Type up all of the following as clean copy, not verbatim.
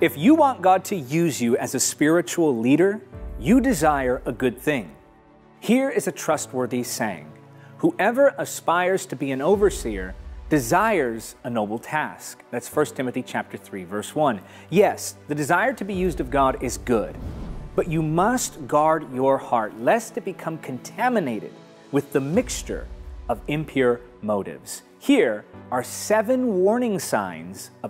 If you want God to use you as a spiritual leader, you desire a good thing. Here is a trustworthy saying: whoever aspires to be an overseer desires a noble task. That's 1 Timothy chapter 3, verse 1. Yes, the desire to be used of God is good, but you must guard your heart lest it become contaminated with the mixture of impure motives. Here are 7 warning signs of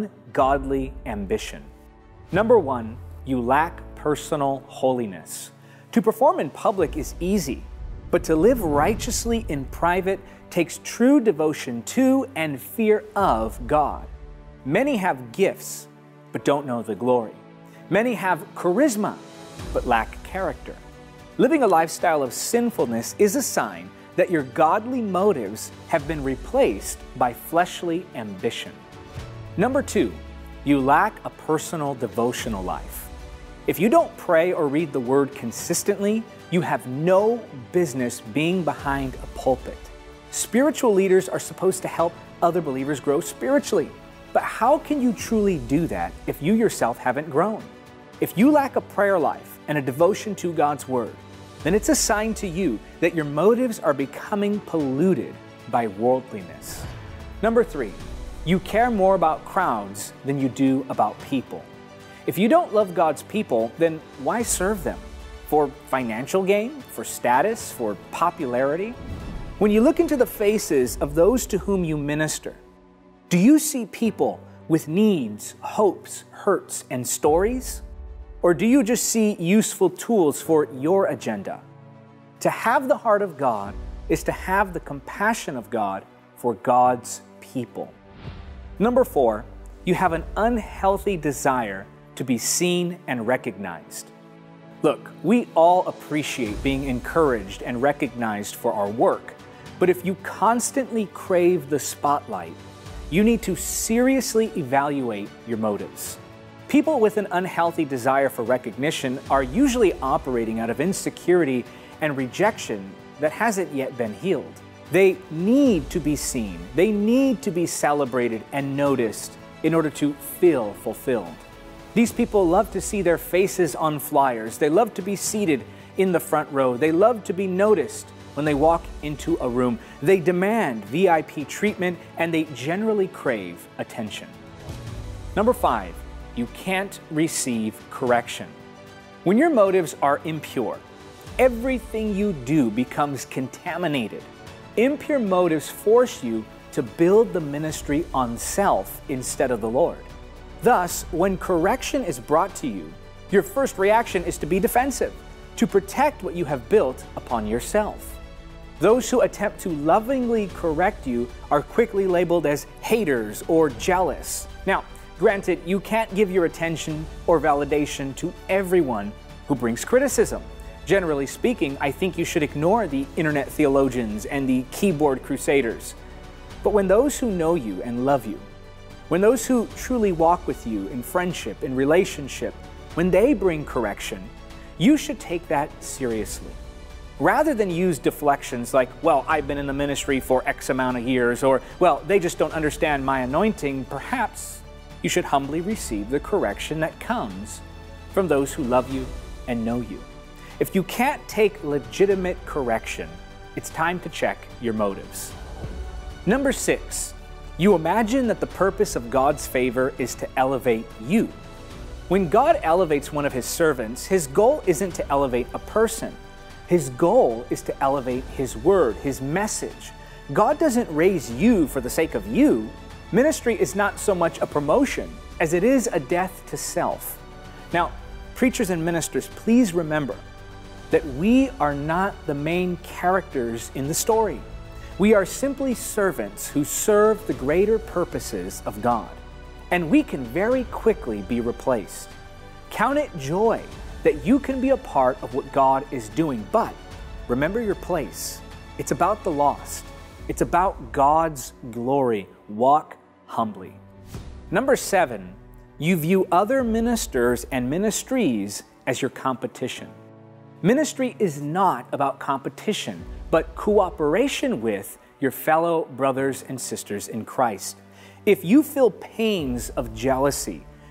ungodly ambition. Number 1, you lack personal holiness. To perform in public is easy, but to live righteously in private takes true devotion to and fear of God. Many have gifts, but don't know the glory. Many have charisma, but lack character. Living a lifestyle of sinfulness is a sign that your godly motives have been replaced by fleshly ambition. Number 2, you lack a personal devotional life. If you don't pray or read the Word consistently, you have no business being behind a pulpit. Spiritual leaders are supposed to help other believers grow spiritually. But how can you truly do that if you yourself haven't grown? If you lack a prayer life and a devotion to God's Word, then it's a sign to you that your motives are becoming polluted by worldliness. Number 3, you care more about crowds than you do about people. If you don't love God's people, then why serve them? For financial gain? For status? For popularity? When you look into the faces of those to whom you minister, do you see people with needs, hopes, hurts, and stories? Or do you just see useful tools for your agenda? To have the heart of God is to have the compassion of God for God's people. Number 4, you have an unhealthy desire to be seen and recognized. Look, we all appreciate being encouraged and recognized for our work, but if you constantly crave the spotlight, you need to seriously evaluate your motives. People with an unhealthy desire for recognition are usually operating out of insecurity and rejection that hasn't yet been healed. They need to be seen. They need to be celebrated and noticed in order to feel fulfilled. These people love to see their faces on flyers. They love to be seated in the front row. They love to be noticed when they walk into a room. They demand VIP treatment and they generally crave attention. Number 5, you can't receive correction. When your motives are impure, everything you do becomes contaminated. Impure motives force you to build the ministry on self instead of the Lord. Thus, when correction is brought to you, your first reaction is to be defensive, to protect what you have built upon yourself. Those who attempt to lovingly correct you are quickly labeled as haters or jealous. Now, granted, you can't give your attention or validation to everyone who brings criticism. Generally speaking, I think you should ignore the internet theologians and the keyboard crusaders. But when those who know you and love you, when those who truly walk with you in friendship, in relationship, when they bring correction, you should take that seriously. Rather than use deflections like, well, I've been in the ministry for X amount of years, or, well, they just don't understand my anointing, perhaps you should humbly receive the correction that comes from those who love you and know you. If you can't take legitimate correction, it's time to check your motives. Number 6, you imagine that the purpose of God's favor is to elevate you. When God elevates one of His servants, His goal isn't to elevate a person. His goal is to elevate His word, His message. God doesn't raise you for the sake of you. Ministry is not so much a promotion as it is a death to self. Now, preachers and ministers, please remember that we are not the main characters in the story. We are simply servants who serve the greater purposes of God, and we can very quickly be replaced. Count it joy that you can be a part of what God is doing, but remember your place. It's about the lost. It's about God's glory. Walk humbly. Number 7, you view other ministers and ministries as your competition. Ministry is not about competition, but cooperation with your fellow brothers and sisters in Christ. If you feel pains of jealousy,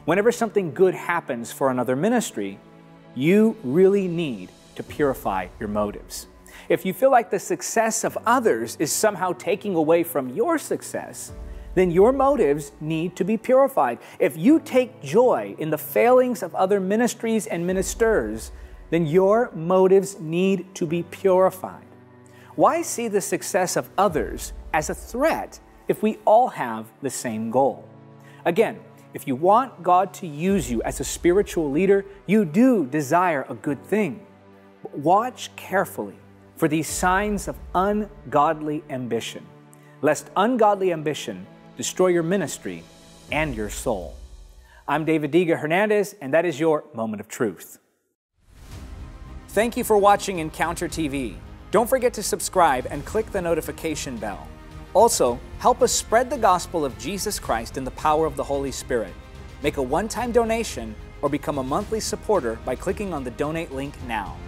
Whenever something good happens for another ministry, you really need to purify your motives. If you feel like the success of others is somehow taking away from your success, then your motives need to be purified. If you take joy in the failings of other ministries and ministers, then your motives need to be purified. Why see the success of others as a threat if we all have the same goal? Again, if you want God to use you as a spiritual leader, you do desire a good thing. But watch carefully for these signs of ungodly ambition, lest ungodly ambition destroy your ministry and your soul. I'm David Diga Hernandez, and that is your Moment of Truth. Thank you for watching Encounter TV. Don't forget to subscribe and click the notification bell. Also, help us spread the gospel of Jesus Christ in the power of the Holy Spirit. Make a one-time donation or become a monthly supporter by clicking on the donate link now.